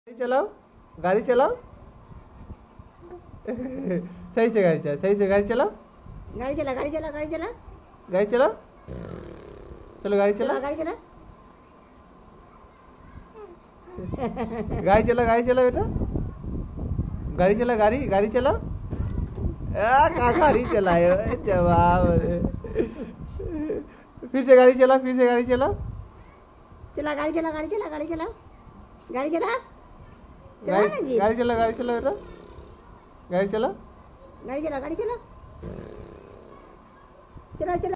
गाड़ी चलाओ, गाड़ी चलाओ। सही से गाड़ी चलाओ, सही से गाड़ी चलाओ। गाड़ी चला, गाड़ी चला, गाड़ी चला, गाड़ी चलाओ, चलो गाड़ी चला, चलाओ। गाड़ी चला। गाड़ी चला, गाड़ी चला बेटा, गाड़ी चला, गाड़ी गाड़ी चलाओ। का गाड़ी चलाए जवाब। फिर से गाड़ी चला, फिर से गाड़ी चलाओ। चला, गाड़ी चला, गाड़ी चला, गाड़ी चला, गाड़ी चला, चला ना जी। गाड़ी चला, गाड़ी चला बेटा, गाड़ी चला। गाड़ी चला, गाड़ी चला, चला चला।